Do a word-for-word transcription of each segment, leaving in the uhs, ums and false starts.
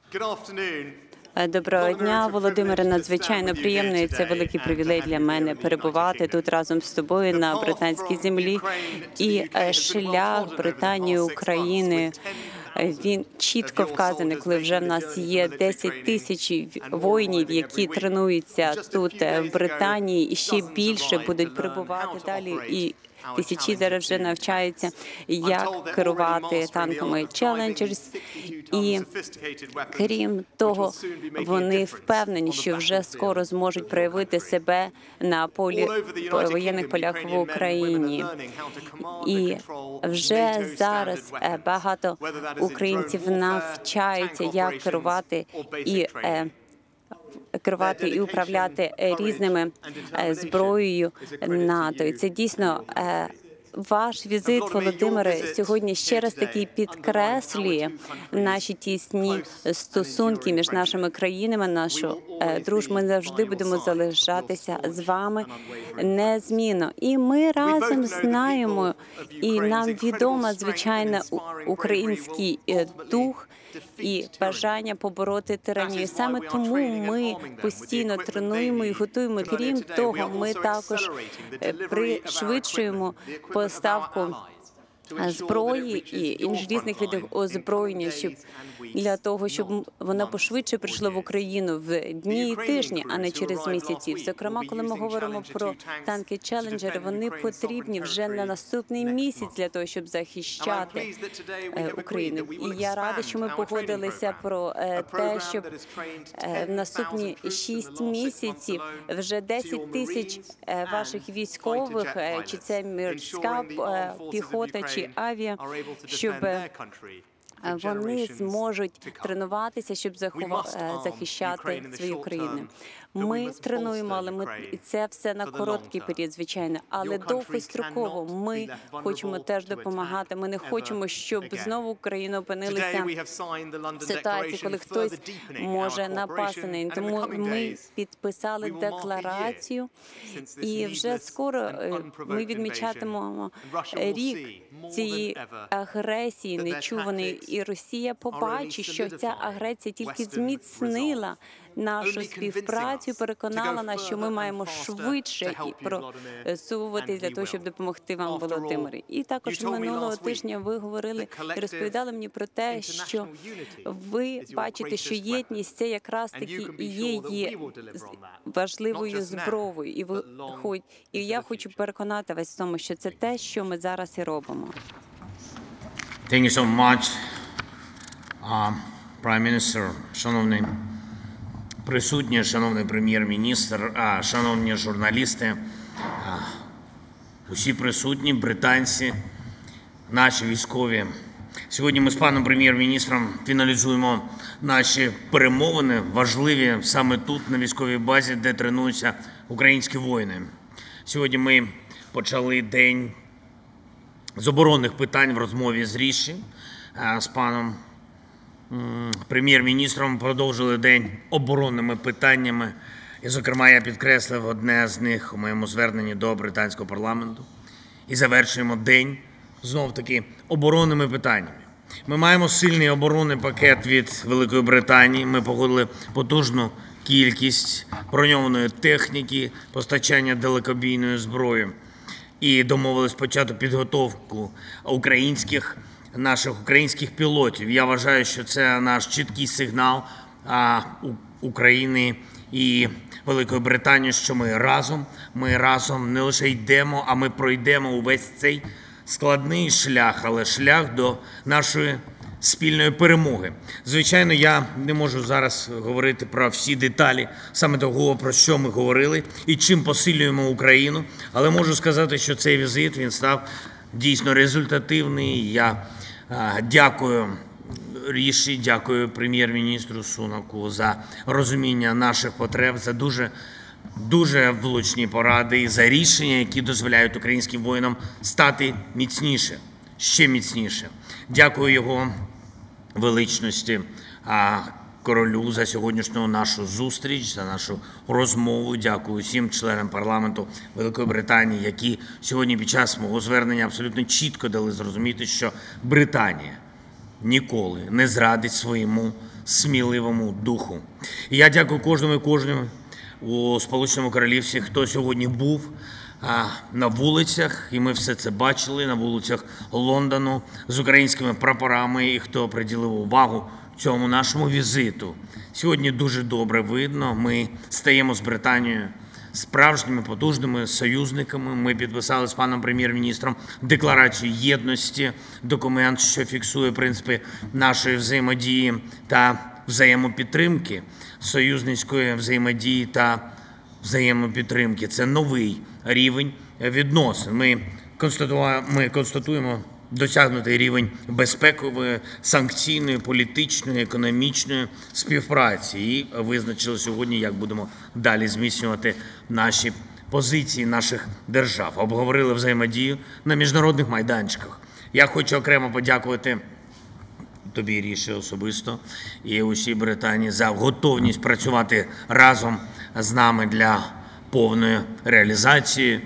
Доброго дня, Володимире. Надзвичайно приємно, і це великий привілей для мене перебувати тут разом з тобою на британській землі. І шлях Британії, України, він чітко вказаний, коли вже в нас є десять тисяч воїнів, які тренуються тут в Британії, і ще більше будуть прибувати далі. І тисячі зараз вже навчаються, як керувати танками Challengers. І крім того, вони впевнені, що вже скоро зможуть проявити себе на полі воєнних полях в Україні. І вже зараз багато українців навчаються, як керувати і керувати і управляти різними зброєю НАТО. І це дійсно ваш візит, Володимире, сьогодні ще раз таки підкреслює наші тісні стосунки між нашими країнами, нашу дружбу. Ми завжди будемо залишатися з вами незмінно. І ми разом знаємо, і нам відомо, звичайно, український дух і бажання побороти тиранію. Саме тому ми постійно тренуємо і готуємо. Крім того, ми також пришвидшуємо поставку зброї і інших різних видів озброєння, щоб для того, щоб воно пошвидше прийшло в Україну в дні і тижні, а не через місяці. Зокрема, коли ми говоримо про танки Challenger, вони потрібні вже на наступний місяць для того, щоб захищати Україну. І я рада, що ми погодилися про те, щоб в наступні шість місяців вже десять тисяч ваших військових, чи це морська піхота, чи авіа, щоб вони зможуть тренуватися, щоб захищати свою країну. Ми тренуємо, але ми і це все на короткий період, звичайно, але довгостроково ми хочемо теж допомагати. Ми не хочемо, щоб знову Україна опинилася в ситуації, коли хтось може напасти на неї. Тому ми підписали декларацію, і вже скоро ми відмічатимемо рік цієї агресії нечуваної, і Росія побачить, що ця агресія тільки зміцнила нашу співпрацю, переконала нас, що ми маємо швидше і просуватись для того, щоб допомогти вам, Володимире. І також минулого тижня ви говорили і розповідали мені про те, що ви бачите, що єдність – це якраз таки і є, є важливою зброєю. І, ви, і я хочу переконати вас в тому, що це те, що ми зараз і робимо. Thank you so much, uh, Prime Minister, шановний присутні, шановний прем'єр-міністр, шановні журналісти, усі присутні, британці, наші військові. Сьогодні ми з паном прем'єр-міністром фіналізуємо наші перемовини, важливі саме тут, на військовій базі, де тренуються українські воїни. Сьогодні ми почали день з оборонних питань в розмові з Ріші, з паном прем'єр-міністром продовжили день оборонними питаннями. І, зокрема, я підкреслив одне з них у моєму зверненні до британського парламенту. І завершуємо день, знов-таки, оборонними питаннями. Ми маємо сильний оборонний пакет від Великої Британії. Ми погодили потужну кількість броньованої техніки, постачання далекобійної зброї. І домовились почати підготовку українських наших українських пілотів. Я вважаю, що це наш чіткий сигнал а, у, України і Великої Британії, що ми разом, ми разом не лише йдемо, а ми пройдемо увесь цей складний шлях, але шлях до нашої спільної перемоги. Звичайно, я не можу зараз говорити про всі деталі саме того, про що ми говорили і чим посилюємо Україну, але можу сказати, що цей візит, він став дійсно результативний. Я а, дякую Ріші, дякую прем'єр-міністру Сунаку за розуміння наших потреб, за дуже, дуже влучні поради і за рішення, які дозволяють українським воїнам стати міцніше, ще міцніше. Дякую його величності а, королю за сьогоднішню нашу зустріч, за нашу розмову. Дякую всім членам парламенту Великої Британії, які сьогодні під час мого звернення абсолютно чітко дали зрозуміти, що Британія ніколи не зрадить своєму сміливому духу. І я дякую кожному і кожному у Сполученому Королівстві, хто сьогодні був на вулицях, і ми все це бачили, на вулицях Лондону з українськими прапорами, і хто приділив увагу цьому нашому візиту. Сьогодні дуже добре видно, ми стаємо з Британією справжніми потужними союзниками. Ми підписали з паном прем'єр-міністром декларацію єдності, документ, що фіксує принципи нашої взаємодії та взаємопідтримки, союзницької взаємодії та взаємопідтримки. Це новий рівень відносин. Ми констатуємо, ми констатуємо досягнутий рівень безпекової, санкційної, політичної, економічної співпраці і визначили сьогодні, як будемо далі зміцнювати наші позиції наших держав. Обговорили взаємодію на міжнародних майданчиках. Я хочу окремо подякувати тобі, Ріші, особисто і усій Британії за готовність працювати разом з нами для повної реалізації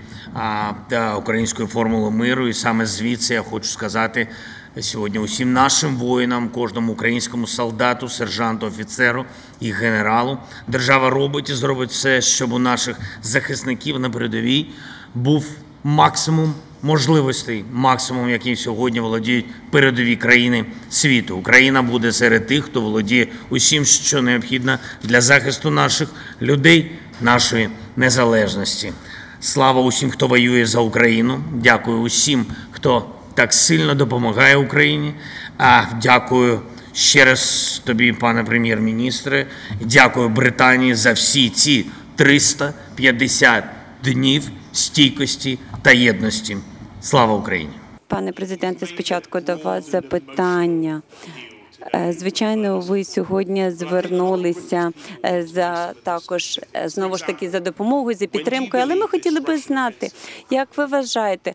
та української формули миру. І саме звідси я хочу сказати сьогодні усім нашим воїнам, кожному українському солдату, сержанту, офіцеру і генералу. Держава робить і зробить все, щоб у наших захисників на передовій був максимум можливостей, максимум, яким сьогодні володіють передові країни світу. Україна буде серед тих, хто володіє усім, що необхідно для захисту наших людей, нашої незалежності. Слава усім, хто воює за Україну. Дякую усім, хто так сильно допомагає Україні. А дякую ще раз тобі, пане прем'єр-міністре. Дякую Британії за всі ці триста п'ятдесят днів стійкості та єдності. Слава Україні! Пане президенте, спочатку до вас запитання. Звичайно, ви сьогодні звернулися за також знову ж таки за допомогою, за підтримкою, але ми хотіли би знати, як ви вважаєте,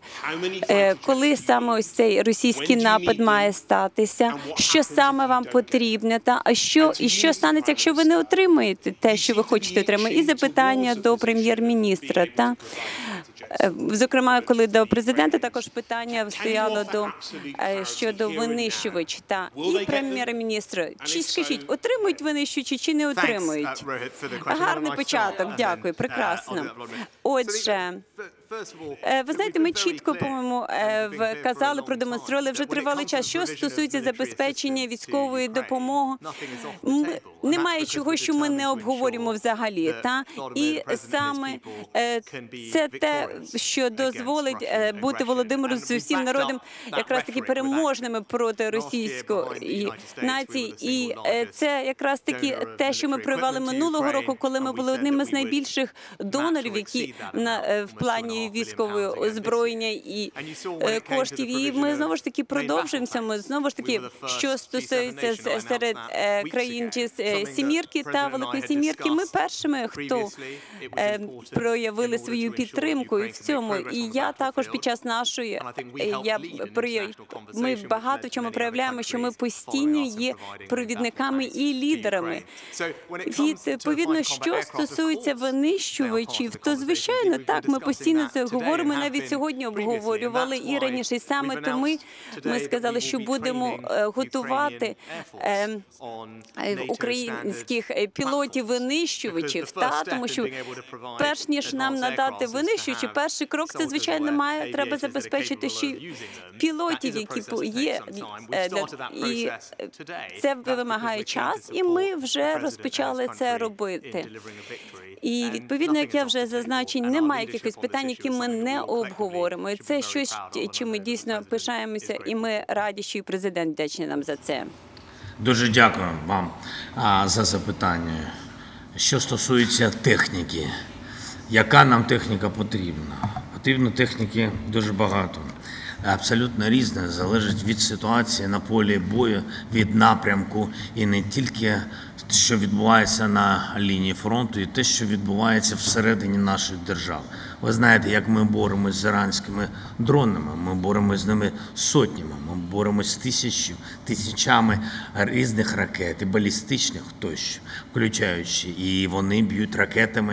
коли саме ось цей російський напад має статися, що саме вам потрібно, та а що і що станеться, якщо ви не отримаєте те, що ви хочете отримати? І запитання до прем'єр-міністра, та зокрема, коли до президента також питання стояло до щодо винищувачів та і прем'єр-міністра. Чи скажіть, отримують винищувачі чи не отримують? Гарний початок, дякую, прекрасно. Отже, ви знаєте, ми чітко, по-моєму, вказали, продемонстрували вже тривалий час, що стосується забезпечення військової допомоги. Немає чого, що ми не обговорюємо взагалі. Та? І саме це те, що дозволить бути Володимиру з усім народом якраз таки переможними проти російської нації. І це якраз таки те, що ми провели минулого року, коли ми були одним із найбільших донорів, які на в плані військової озброєння і коштів. І ми знову ж таки продовжуємося. Ми знову ж таки, що стосується серед країн чи сімірки та Великої сімірки, ми першими, хто проявили свою підтримку і в цьому. І я також під час нашої, я ми багато в чому проявляємо, що ми постійно є провідниками і лідерами. Відповідно, що стосується винищувачів, то звичайно так, ми постійно це говоримо, навіть сьогодні обговорювали і раніше. І саме тому ми сказали, що будемо готувати українських пілотів-винищувачів, та тому що перш ніж нам надати винищувачі, перший крок це звичайно має треба забезпечити ще пілотів, які є, і це вимагає час, і ми вже розпочали це робити. І відповідно, як я вже зазначив, немає якихось питань, які ми не обговоримо. І це щось, чим ми дійсно пишаємося, і ми раді, що і президент вдячний нам за це. Дуже дякую вам а, за запитання. Що стосується техніки, яка нам техніка потрібна? Потрібно техніки дуже багато. Абсолютно різне, залежить від ситуації на полі бою, від напрямку і не тільки що відбувається на лінії фронту, і те, що відбувається всередині наших держав. Ви знаєте, як ми боремося з іранськими дронами, ми боремося з ними сотнями, ми боремося з тисячі, тисячами різних ракет, і балістичних тощо, включаючи, і вони б'ють ракетами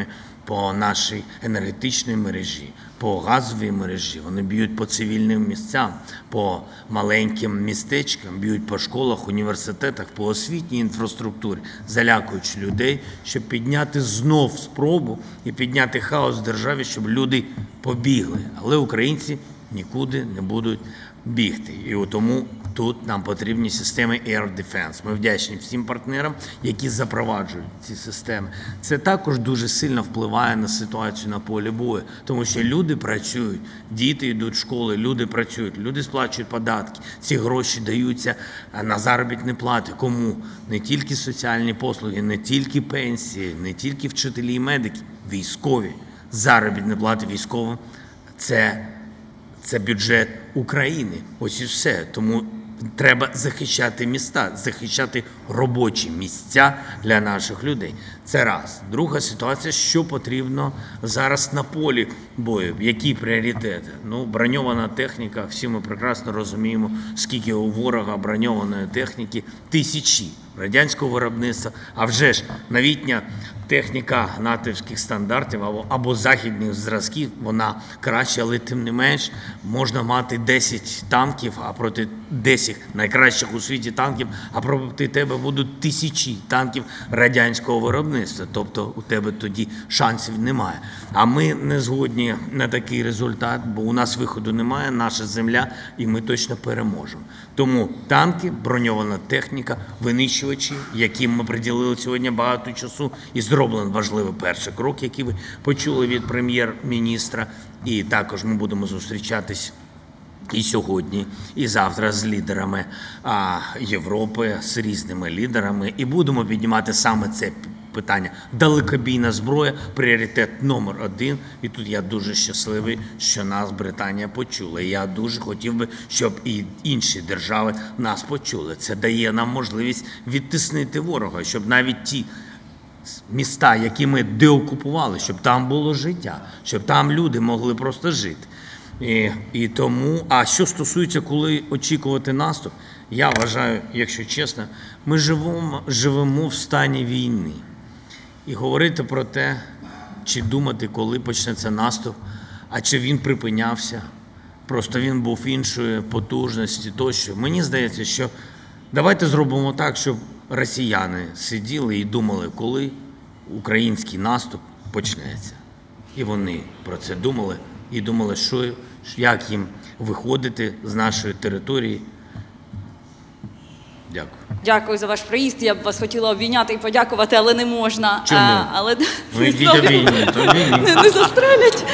по нашій енергетичній мережі, по газовій мережі, вони б'ють по цивільним місцям, по маленьким містечкам, б'ють по школах, університетах, по освітній інфраструктурі, залякуючи людей, щоб підняти знов спробу і підняти хаос в державі, щоб люди побігли. Але українці нікуди не будуть бігти. І тому тут нам потрібні системи Air Defense. Ми вдячні всім партнерам, які запроваджують ці системи. Це також дуже сильно впливає на ситуацію на полі бою, тому що люди працюють, діти йдуть в школи, люди працюють, люди сплачують податки. Ці гроші даються на заробітні плати. Кому? Не тільки соціальні послуги, не тільки пенсії, не тільки вчителі і медики, військові. Заробітні плати військовим – це Це бюджет України. Ось і все. Тому треба захищати міста, захищати робочі місця для наших людей. Це раз. Друга ситуація, що потрібно зараз на полі бою. Які пріоритети? Ну, броньована техніка, всі ми прекрасно розуміємо, скільки у ворога броньованої техніки. Тисячі радянського виробництва. А вже ж новітня техніка натівських стандартів або, або західних зразків, вона краще, але тим не менш можна мати десять танків, а проти десять найкращих у світі танків, а проти тебе будуть тисячі танків радянського виробництва. Тобто у тебе тоді шансів немає. А ми не згодні на такий результат, бо у нас виходу немає, наша земля, і ми точно переможемо. Тому танки, броньована техніка, винищувачі, яким ми приділили сьогодні багато часу, і зроблений важливий перший крок, який ви почули від прем'єр-міністра. І також ми будемо зустрічатись і сьогодні, і завтра з лідерами а, Європи, з різними лідерами, і будемо піднімати саме це питання. Далекобійна зброя – пріоритет номер один. І тут я дуже щасливий, що нас Британія почула. І я дуже хотів би, щоб і інші держави нас почули. Це дає нам можливість відтиснити ворога, щоб навіть ті міста, які ми деокупували, щоб там було життя, щоб там люди могли просто жити. І, і тому, а що стосується, коли очікувати наступ, я вважаю, якщо чесно, ми живемо, живемо в стані війни. І говорити про те, чи думати, коли почнеться наступ, а чи він припинявся, просто він був іншої потужності тощо. Мені здається, що давайте зробимо так, щоб росіяни сиділи і думали, коли український наступ почнеться. І вони про це думали, і думали, що, як їм виходити з нашої території. Дякую. Дякую за ваш приїзд. Я б вас хотіла обійняти і подякувати, але не можна. Чому? А, але Ну, йдіть обійніть, обійніть. не, не застрелять.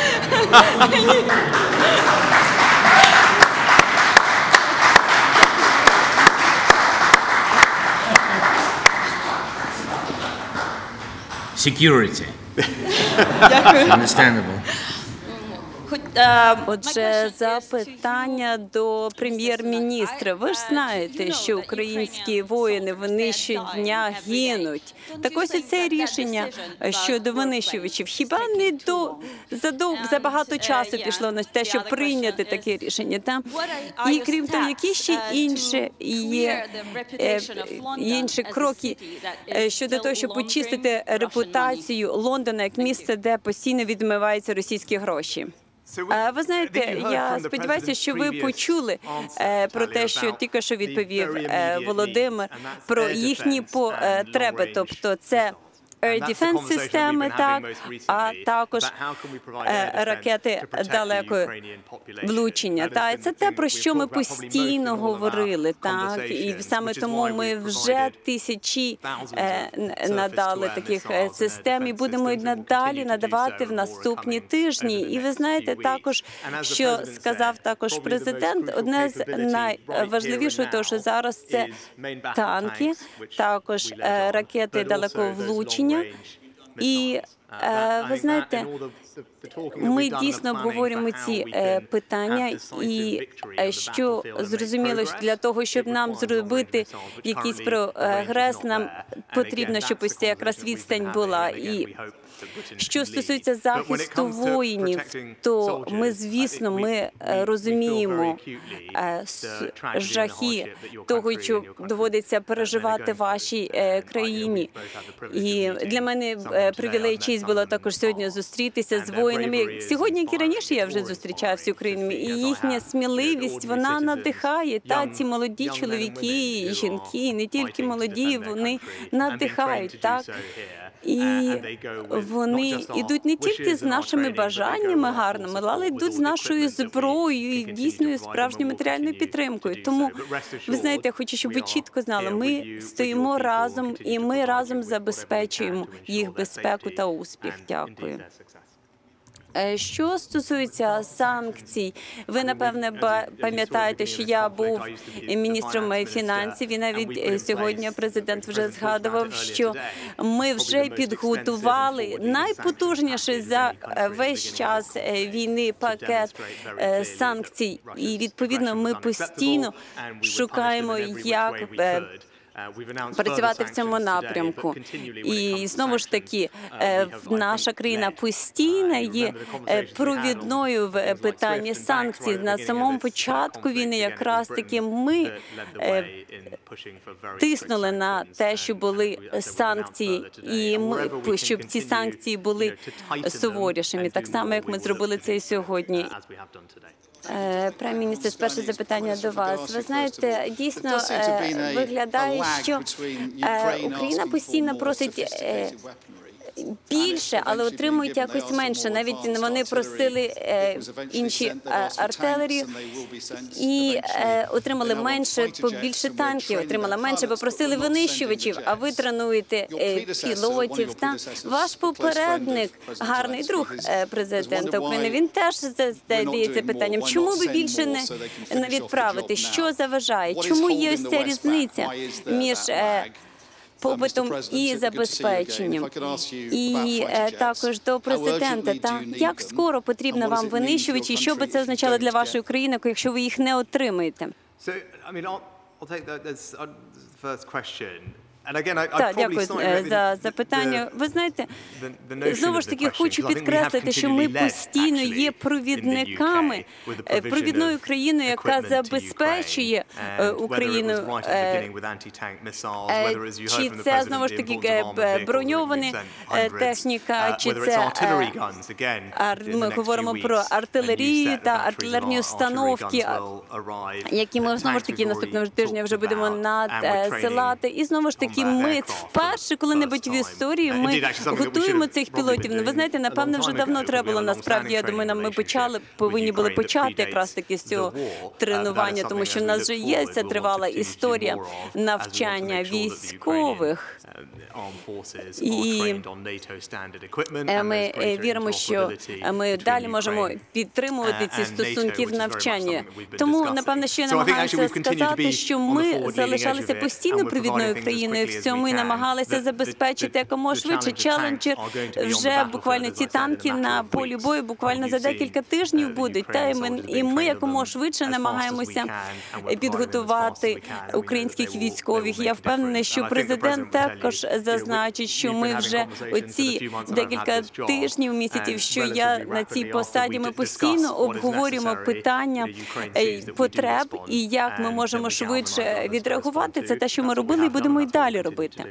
Security. Дякую. Understandable. Хоч, е, Отже, запитання до прем'єр-міністра. Ви ж знаєте, що українські воїни вони щодня гинуть. Так ось і це рішення щодо винищувачів. Хіба не до задов забагато часу пішло на те, щоб прийняти таке рішення? Там і крім того, які ще інші є е, інші кроки е, щодо того, щоб очистити репутацію Лондона як місце, де постійно відмиваються російські гроші? Ви знаєте, я сподіваюся, що ви почули про те, що тільки що відповів Володимир, про їхні потреби, тобто це Air Defense системи, так, а також ракети далекого влучення. Та, це те, про що ми постійно говорили, так, і саме тому ми вже тисячі надали таких систем і будемо й надалі надавати в наступні тижні. І ви знаєте також, що сказав також президент, одне з найважливішого, того, що зараз це танки, також ракети далекого влучення. І, ви знаєте, ми дійсно обговорюємо ці е, питання, і е, що зрозуміло, що для того, щоб нам зробити якийсь прогрес, нам потрібно, щоб ось ця якраз відстань була. І що стосується захисту воїнів, то ми, звісно, ми е, розуміємо е, жахи того, що доводиться переживати вашій е, країні. І для мене е, привілей і честь було також сьогодні зустрітися з воїнами. Сьогодні, як і раніше, я вже зустрічався з українцями, і їхня сміливість, вона надихає. Та ці молоді чоловіки і жінки, не тільки молоді, вони надихають, так? І вони йдуть не тільки з нашими бажаннями гарними, але йдуть з нашою зброєю і дійсною справжньою матеріальною підтримкою. Тому, ви знаєте, я хочу, щоб ви чітко знали, ми стоїмо разом і ми разом забезпечуємо їх безпеку та успіх. Дякую. Що стосується санкцій, ви, напевне, пам'ятаєте, що я був міністром фінансів, і навіть сьогодні президент вже згадував, що ми вже підготували найпотужніший за весь час війни пакет санкцій. І, відповідно, ми постійно шукаємо, як працювати в цьому напрямку. І знову ж таки, наша країна постійно є провідною в питанні санкцій. На самому початку війни якраз таки ми тиснули на те, що були санкції, і ми, щоб ці санкції були суворішими, так само, як ми зробили це і сьогодні. Прем'єр-міністр, перше запитання до вас. Ви знаєте, дійсно виглядає, що Україна постійно просить більше, але отримують якось менше. Навіть вони просили е, інші артилерію і е, отримали менше, побільше танків, отримали менше, бо просили винищувачів, а ви тренуєте е, пілотів. Та ваш попередник, гарний друг е, президента України, він теж задається питанням, чому ви більше не, не відправите? Що заважає? Чому є ось ця різниця між е, попитом і забезпеченням? І е, також до президента, та як скоро потрібно вам винищувачі, і що би це означало для вашої країни, якщо ви їх не отримаєте? Так, дякую за запитання. Ви знаєте, знову ж таки, хочу підкреслити, що ми постійно є провідниками, провідною країною, яка забезпечує Україну. Чи це, знову ж таки, броньована техніка, чи це, ми говоримо про артилерію та артилерні установки, які ми, знову ж таки, наступного тижня вже будемо надсилати. І, знову ж таки, ми вперше коли-небудь в історії ми готуємо цих пілотів. Ви знаєте, напевно, вже давно треба було, насправді, я думаю, нам ми почали, повинні були почати якраз таки з цього тренування, тому що в нас вже є ця тривала історія навчання військових. І ми віримо, що ми далі можемо підтримувати ці стосунки в навчанні. Тому, напевно, ще я намагаюся сказати, що ми залишалися постійно провідною країною в цьому і намагалися забезпечити якомога швидше. Челенджер вже буквально ці танки на полі бою буквально за декілька тижнів будуть. Та і ми, і ми якомога швидше намагаємося підготувати українських військових. Я впевнена, що президент також зазначить, що ми вже оці декілька тижнів, місяців, що я на цій посаді, ми постійно обговорюємо питання потреб і як ми можемо швидше відреагувати. Це те, що ми робили, і будемо й далі робити.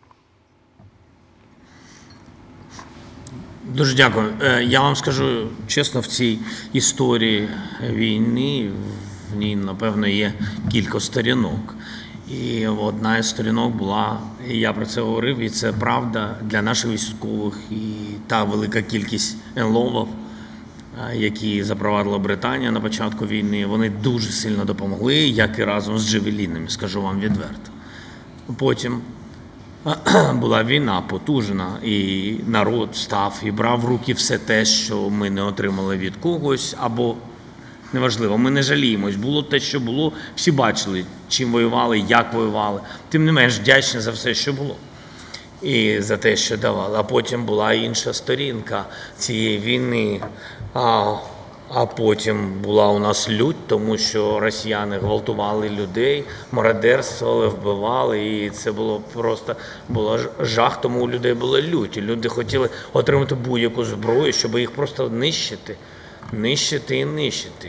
Дуже дякую. Я вам скажу чесно, в цій історії війни, в ній, напевно, є кілька сторінок. І одна із сторінок була, і я про це говорив, і це правда для наших військових, і та велика кількість енловів, які запровадила Британія на початку війни, вони дуже сильно допомогли, як і разом з джавелінами, скажу вам відверто. Потім була війна потужна, і народ став і брав в руки все те, що ми не отримали від когось, або неважливо, ми не жаліємось. Було те, що було, всі бачили, чим воювали, як воювали. Тим не менш, вдячні за все, що було. і за те, що давали. А потім була інша сторінка цієї війни. А, а потім була у нас лють, тому що росіяни гвалтували людей, мародерствували, вбивали, і це було просто було жах, тому у людей була лють. І люди хотіли отримати будь-яку зброю, щоб їх просто нищити, нищити і нищити.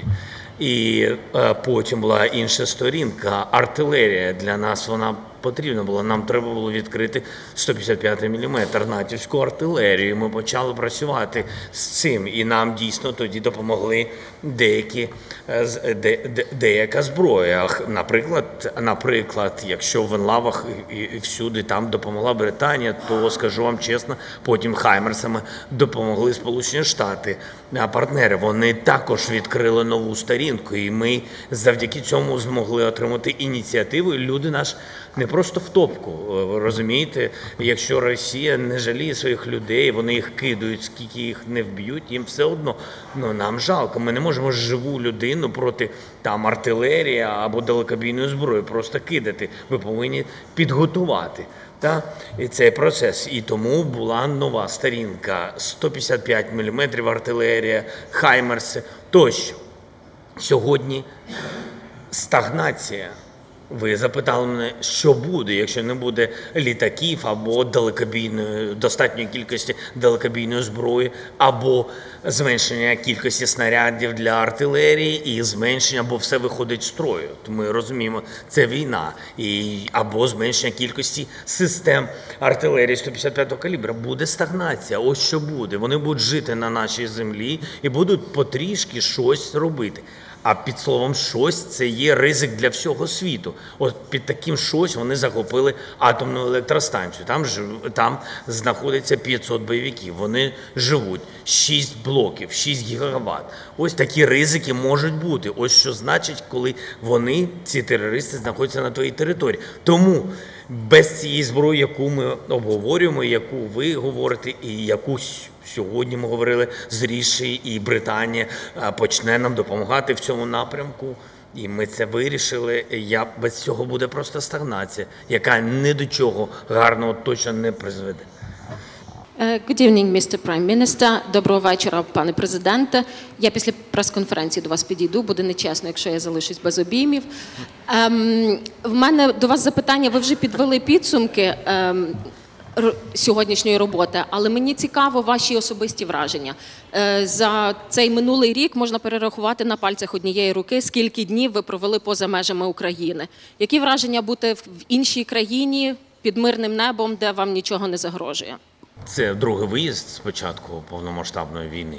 І е, потім була інша сторінка, артилерія. Для нас вона потрібна була. Нам треба було відкрити сто п'ятдесят п'ятий міліметр натівську артилерію. Ми почали працювати з цим. І нам дійсно тоді допомогли деякі, де, де, деяка зброя. Наприклад, наприклад, якщо в Енлавах і, і всюди там допомогла Британія, то, скажу вам чесно, потім хаймерсами допомогли Сполучені Штати. А партнери, вони також відкрили нову сторінку, і ми завдяки цьому змогли отримати ініціативу. І люди наш не просто в топку, ви розумієте? Якщо Росія не жаліє своїх людей, вони їх кидають, скільки їх не вб'ють, їм все одно, ну, нам жалко. Ми не можемо живу людину проти там артилерії або далекобійної зброї просто кидати. Ви повинні підготувати. Та? І цей процес. І тому була нова сторінка. сто п'ятдесят п'ять міліметрів артилерія, хаймерси тощо. Сьогодні стагнація. Ви запитали мене, що буде, якщо не буде літаків або далекобійної, достатньої кількості далекобійної зброї, або зменшення кількості снарядів для артилерії і зменшення, або все виходить з строю. Ми розуміємо, це війна. І, або зменшення кількості систем артилерії сто п'ятдесят п'ятого калібра. Буде стагнація. Ось що буде. Вони будуть жити на нашій землі і будуть потрішки щось робити. А під словом «щось» – це є ризик для всього світу. От під таким «щось» вони захопили атомну електростанцію. Там, там знаходиться п'ятсот бойовиків. Вони живуть. шість блоків, шість гігават. Ось такі ризики можуть бути. Ось що значить, коли вони, ці терористи, знаходяться на твоїй території. Тому без цієї зброї, яку ми обговорюємо, яку ви говорите, і яку сьогодні ми говорили з Ріші, і Британія почне нам допомагати в цьому напрямку. І ми це вирішили. Я, без цього буде просто стагнація, яка ні до чого гарного точно не призведе. Good evening, містер Prime Minister. Доброго вечора, пане президенте. Я після прес-конференції до вас підійду, буде нечесно, якщо я залишусь без обіймів. Ем, в мене до вас запитання, ви вже підвели підсумки ем, сьогоднішньої роботи, але мені цікаво ваші особисті враження. Е, за цей минулий рік можна перерахувати на пальцях однієї руки, скільки днів ви провели поза межами України. Які враження бути в іншій країні під мирним небом, де вам нічого не загрожує? Це другий виїзд з початку повномасштабної війни.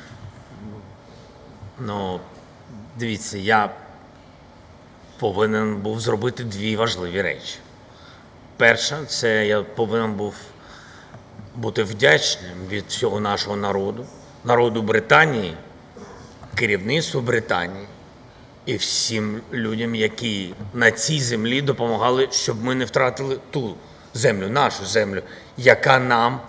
Ну, дивіться, я повинен був зробити дві важливі речі. Перша, це я повинен був бути вдячним від всього нашого народу, народу Британії, керівництву Британії і всім людям, які на цій землі допомагали, щоб ми не втратили ту землю, нашу землю, яка нам,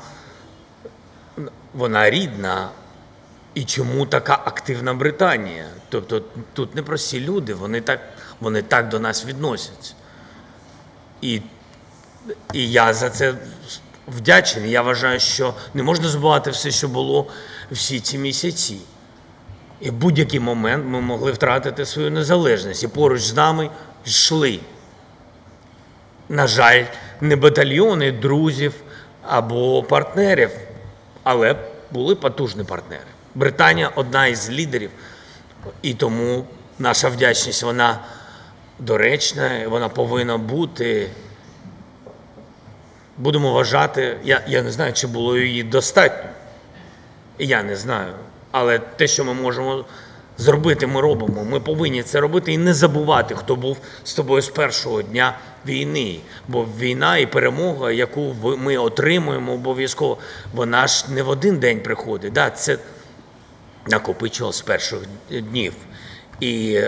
вона рідна. І чому така активна Британія? Тобто тут не прості люди, вони так, вони так до нас відносяться. І, і я за це вдячний. Я вважаю, що не можна забувати все, що було всі ці місяці. І в будь-який момент ми могли втратити свою незалежність. І поруч з нами йшли, на жаль, не батальйони друзів або партнерів, але були потужні партнери. Британія – одна із лідерів, і тому наша вдячність, вона доречна, вона повинна бути. Будемо вважати, я, я не знаю, чи було її достатньо, я не знаю, але те, що ми можемо зробити, ми робимо. Ми повинні це робити і не забувати, хто був з тобою з першого дня війни. Бо війна і перемога, яку ми отримуємо обов'язково, вона ж не в один день приходить. Да, це накопичувалося з перших днів. І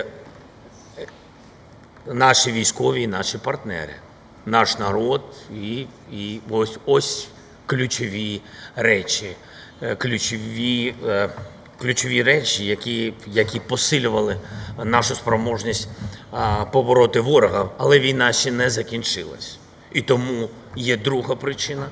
наші військові, і наші партнери, наш народ і, і ось, ось ключові речі, ключові Ключові речі, які, які посилювали нашу спроможність а, побороти ворога. Але війна ще не закінчилась. І тому є друга причина.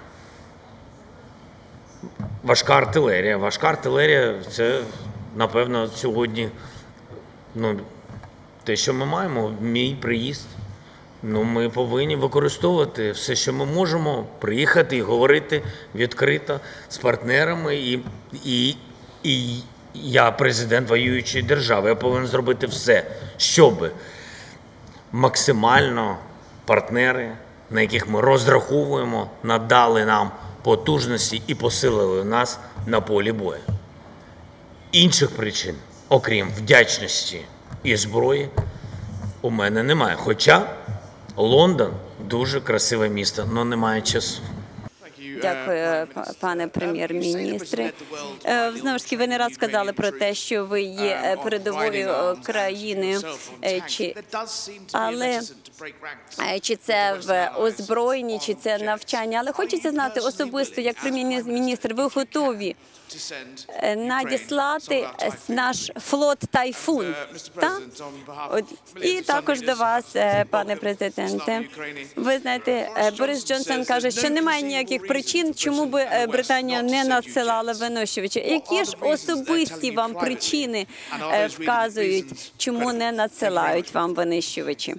Важка артилерія. Важка артилерія – це, напевно, сьогодні ну, те, що ми маємо, мій приїзд. Ну, ми повинні використовувати все, що ми можемо, приїхати і говорити відкрито з партнерами. І, і, і я президент воюючої держави, я повинен зробити все, щоб максимально партнери, на яких ми розраховуємо, надали нам потужності і посилили нас на полі бою. Інших причин, окрім вдячності і зброї, у мене немає. Хоча Лондон – дуже красиве місто, але немає часу. Дякую, пане прем'єр-міністре. Знову ж таки, ви не раз сказали про те, що ви є передовою країною. Чи... Але чи це в озброєнні, чи це навчання. Але хочеться знати особисто, як прем'єр-міністр, ви готові надіслати наш флот «Тайфун». Так? І також до вас, пане президенте. Ви знаєте, Борис Джонсон каже, що немає ніяких причин, чому би Британія не надсилала винищувачі. Які ж особисті вам причини вказують, чому не надсилають вам винищувачі?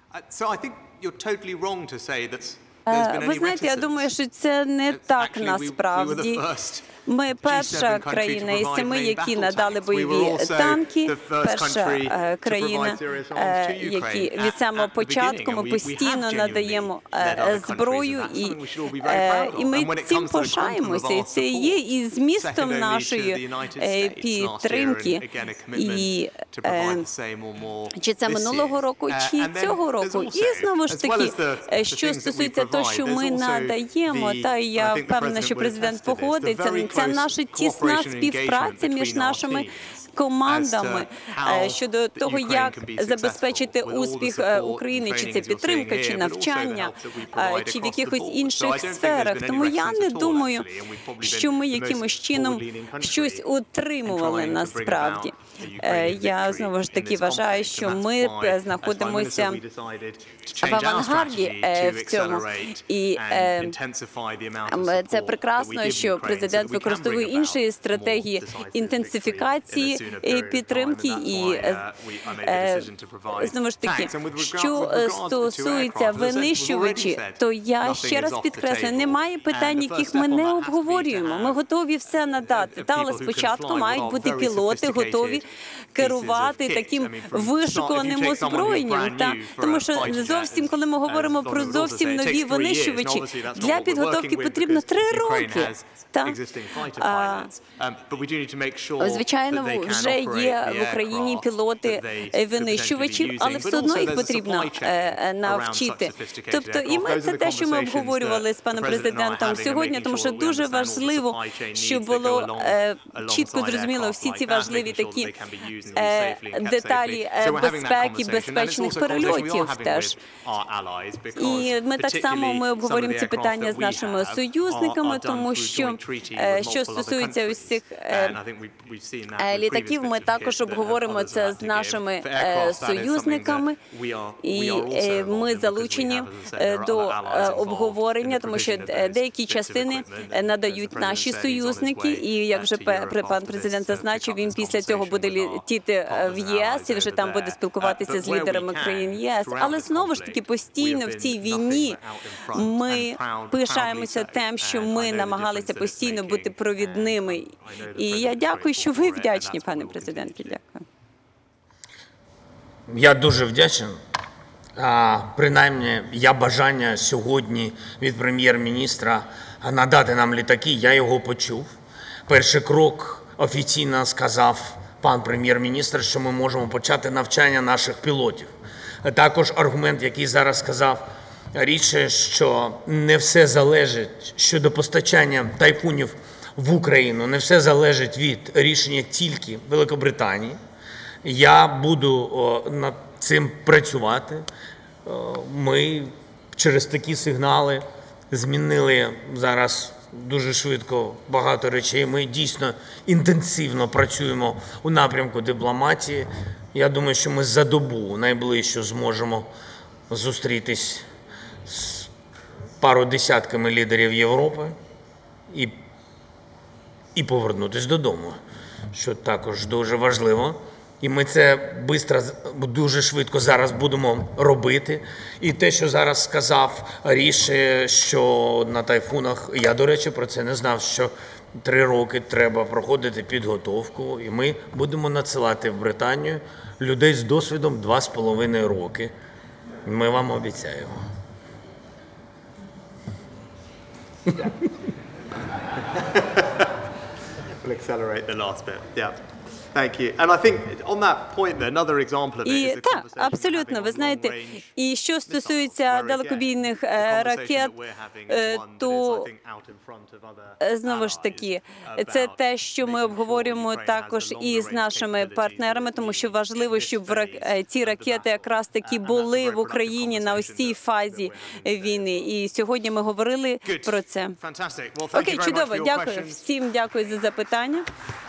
Ви знаєте, я думаю, що це не так насправді. Ми перша країна із семи, які надали бойові танки, перша країна, які від самого початку ми постійно надаємо зброю, і, і ми цим пишаємося. І це є і змістом нашої підтримки. І чи це минулого року, чи цього року. І знову ж таки, що стосується того, що ми надаємо, та я впевнена, що президент погодиться, це наша тісна співпраця між нашими командами щодо того, як забезпечити успіх України, чи це підтримка, чи навчання, чи в якихось інших сферах. Тому я не думаю, що ми якимось чином щось утримували насправді. Я знову ж таки вважаю, що ми знаходимося в авангарді в цьому. І це прекрасно, що президент використовує інші стратегії інтенсифікації підтримки. І знову ж таки, що стосується винищувачів, то я ще раз підкреслюю, немає питань, яких ми не обговорюємо. Ми готові все надати. Та, але спочатку мають бути пілоти готові керувати таким вишуканим озброєнням. Та, тому що зовсім, коли ми говоримо про зовсім нові винищувачі, для підготовки потрібно три роки. Та, а, звичайно, вже є в Україні пілоти винищувачів, але все одно їх потрібно навчити. Тобто, і ми це те, що ми обговорювали з паном президентом сьогодні, тому що дуже важливо, щоб було чітко зрозуміло всі ці важливі такі деталі безпеки, безпечних перельотів теж. І ми так само ми обговорюємо ці питання з нашими союзниками, тому що що стосується ось цих літаків, ми також обговоримо це з нашими союзниками, і ми залучені до обговорення, тому що деякі частини надають наші союзники, і як вже пан президент зазначив, він після цього буде летіти в ЄС і вже там буде спілкуватися з лідерами країн ЄС. Але знову ж таки постійно в цій війні ми пишаємося тим, що ми намагалися постійно бути провідними. І я дякую, що ви вдячні, пане президенте. Дякую. Я дуже вдячний. А, принаймні, я бажання сьогодні від прем'єр-міністра надати нам літаки, я його почув. Перший крок офіційно сказав пан прем'єр-міністр, що ми можемо почати навчання наших пілотів. Також аргумент, який зараз сказав, річ, що не все залежить щодо постачання тайфунів в Україну, не все залежить від рішення тільки Великобританії. Я буду о, над цим працювати. О, ми через такі сигнали змінили зараз дуже швидко багато речей. Ми дійсно інтенсивно працюємо у напрямку дипломатії. Я думаю, що ми за добу найближчу зможемо зустрітись з пару десятками лідерів Європи і, і повернутися додому, що також дуже важливо. І ми це бистро, дуже швидко зараз будемо робити. І те, що зараз сказав Ріші, що на тайфунах, я, до речі, про це не знав, що три роки треба проходити підготовку. І ми будемо надсилати в Британію людей з досвідом два з половиною роки. Ми вам обіцяємо. We'll accelerate the last bit. Yeah. Thank you. And I think on that point, another example of it І is the так, conversation we're абсолютно, having ви on знаєте, long-range і що missiles, стосується where, again, далекобійних the е, conversation ракет, that we're having е, is one that is, I то think, out in front of other е, знову ж таки, allies це about те, що ми making sure обговорюємо Ukraine has також the і з longer-range нашими capabilities партнерами, that тому we що need важливо, in this щоб в рак- phase е, ці of the ракети battle. якраз таки And that's a були very в Україні на ось productive цій conversation фазі that we're having today. війни. І сьогодні ми говорили Good. про це. Fantastic. Well, thank Окей, you very much чудово, for your дякую. questions. Всім дякую за запитання.